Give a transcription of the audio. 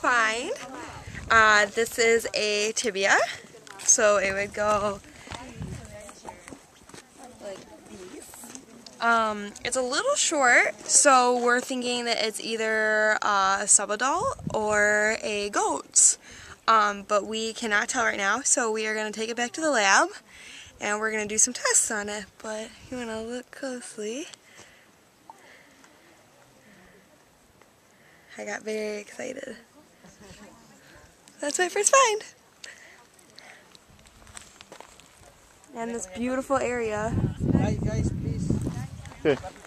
find. This is a tibia, so it would go like these. It's a little short, so we're thinking that it's either a subadult or a goat. But we cannot tell right now, so we are going to take it back to the lab and we're going to do some tests on it. But you want to look closely. I got very excited. That's my first find. And this beautiful area. Guys, please.